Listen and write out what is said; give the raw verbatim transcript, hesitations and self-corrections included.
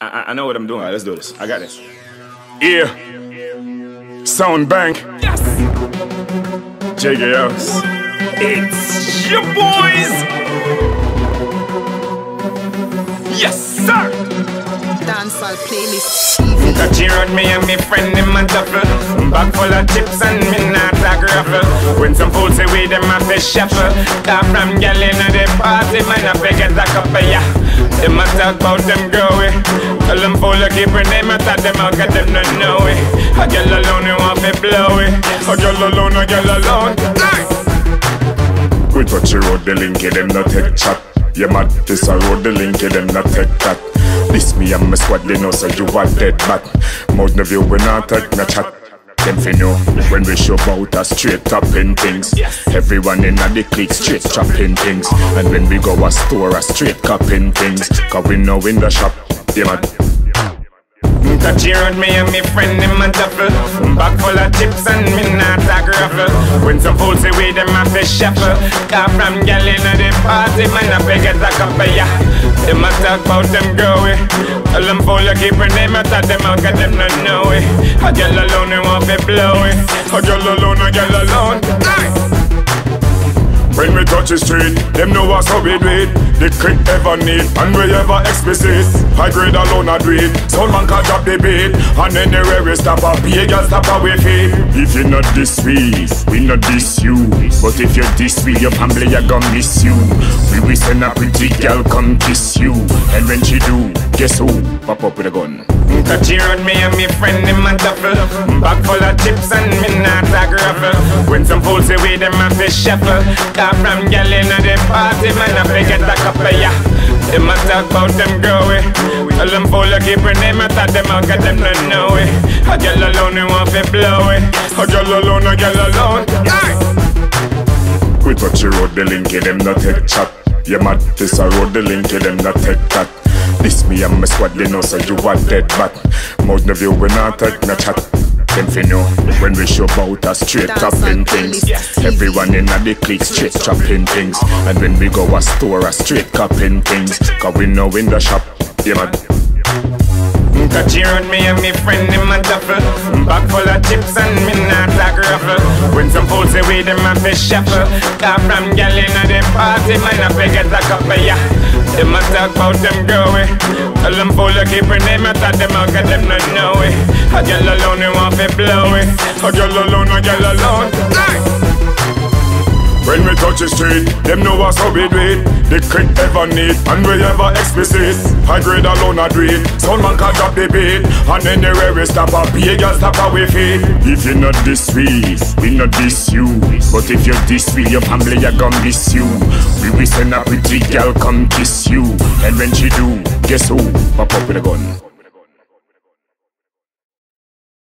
I, I know what I'm doing. All right, let's do this. I got this. Yeah. Sound bank. Yes. J K Os. It's your boys. Yes, sir. Dancehall playlist. Got you on me and me friend in my duffel. Bag full of chips and me not a graffle. When some fools say we them a fish shuffle. Come from gal inna the party, man I forget a couple ya. Them a talk about them growing. Tell them full of keeping them a thought them out, got them to know it. A girl alone you want me blow it. A girl alone, a girl alone. We touch the road, the link, them not take chat. Yeah, mad, this a road, the link, them not take that. This me and my squad, they know so you are dead back. Mouth no view, we not take no chat. Them fi know, when we show bout a straight tapping things. Everyone in a the clique straight chopping things. And when we go a store, a straight capping things. Cause we know in the shop, yeah mad. Got you on me and me friend in my duffel. Bag full of chips and me not a graffle. When some fools say we them a fish shuffle. Come from gal inna the party, man I forget a couple ya. Them a talk about them growing. Tell them full of keeping them a thought them out, got them to know it. A girl alone they want me blow it. A girl alone, a girl alone. When we touch the street, them know us how we do it. The click ever need, and we ever explicit. High grade alone a do it. Sound man can drop the beat. And anywhere we stop a big and stop away feet. If you not this we, we not this you. But if you this we, your family a gon' miss you. We will send a pretty girl come kiss you. And when she do, guess who? Pop up with a gun. Got you on me and me friend in my duffel. Bag full of chips and me not a graffle. When some fools say we them a fish shuffle. Come from gal inna the party, man I forget a couple ya. Them a talk about them growing. Tell them full of keeping them a thought them out, got them to know it. A girl alone you want me blow it. A girl alone, a girl alone. We touch the road, the link, them not take chat. Yeah mad, this a road, the link, them not take that. This me and my squad, they know so you are dead back. Mouth no view, we not take no chat. Them fi know, when we show bout a straight tapping things. Everyone in a the clique straight chopping things. And when we go a store, a straight capping things. Cause we know in the shop, yeah man. Got you on me and me friend in my duffel. Bag full of chips and me not a graffle. When some fools say we them a fish shuffle. Come from gal inna the party, man I forget a couple ya. Them a talk about them growing. Tell them full of keeping them a thought them out, got them to know it. A girl alone you want me blow it. A girl alone, a girl alone. When we touch the street, them know us how we do it. The click ever need, and we ever explicit. High grade alone a do it. Sound man can drop the beat. And anywhere we stop a big and stop away feet. If you not this we, we not this you. But if you this we, your family a gon' miss you. We will send a pretty girl come kiss you. And when she do, guess who? Pop up with a gun.